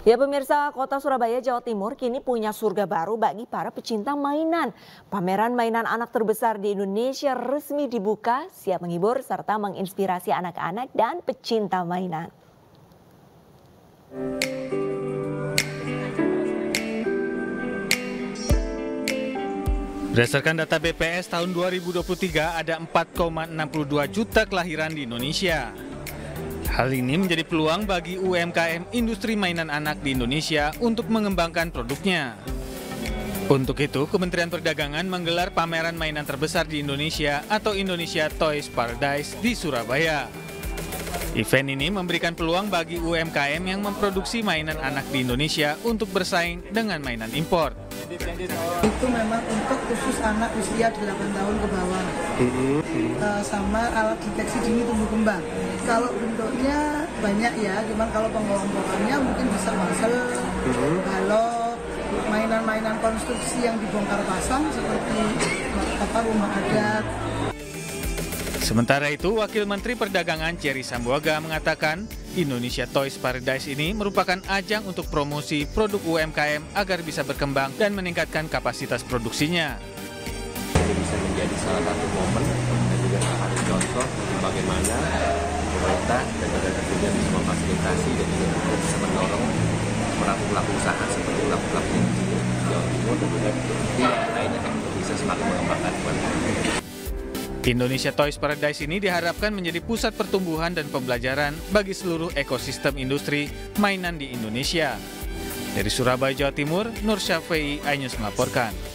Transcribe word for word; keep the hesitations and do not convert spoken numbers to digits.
Ya pemirsa, Kota Surabaya, Jawa Timur kini punya surga baru bagi para pecinta mainan. Pameran mainan anak terbesar di Indonesia resmi dibuka, siap menghibur serta menginspirasi anak-anak dan pecinta mainan. Berdasarkan data B P S tahun dua ribu dua puluh tiga, ada empat koma enam dua juta kelahiran di Indonesia. Hal ini menjadi peluang bagi U M K M industri mainan anak di Indonesia untuk mengembangkan produknya. Untuk itu, Kementerian Perdagangan menggelar pameran mainan terbesar di Indonesia atau Indonesia Toys Paradise di Surabaya. Event ini memberikan peluang bagi U M K M yang memproduksi mainan anak di Indonesia untuk bersaing dengan mainan impor. Itu memang untuk khusus anak usia delapan tahun ke bawah, uh, sama alat deteksi dini tumbuh kembang. Kalau bentuknya banyak ya, cuman kalau pengelompokannya mungkin bisa puzzle, balok, mainan-mainan konstruksi yang dibongkar pasang seperti apa rumah adat. Sementara itu, Wakil Menteri Perdagangan Cherry Sambuaga mengatakan Indonesia Toys Paradise ini merupakan ajang untuk promosi produk U M K M agar bisa berkembang dan meningkatkan kapasitas produksinya. Ini bisa menjadi salah satu momen dan juga salah satu contoh bagaimana pemerintah dan tenaga kerja bisa memfasilitasi dan juga bisa mendorong pelaku-pelaku usaha seperti pelaku-pelaku yang di Jawa Timur dan juga di lainnya untuk bisa semakin mengembangkan kualitas. Indonesia Toys Paradise ini diharapkan menjadi pusat pertumbuhan dan pembelajaran bagi seluruh ekosistem industri mainan di Indonesia. Dari Surabaya, Jawa Timur, Nur Syafei, iNews melaporkan.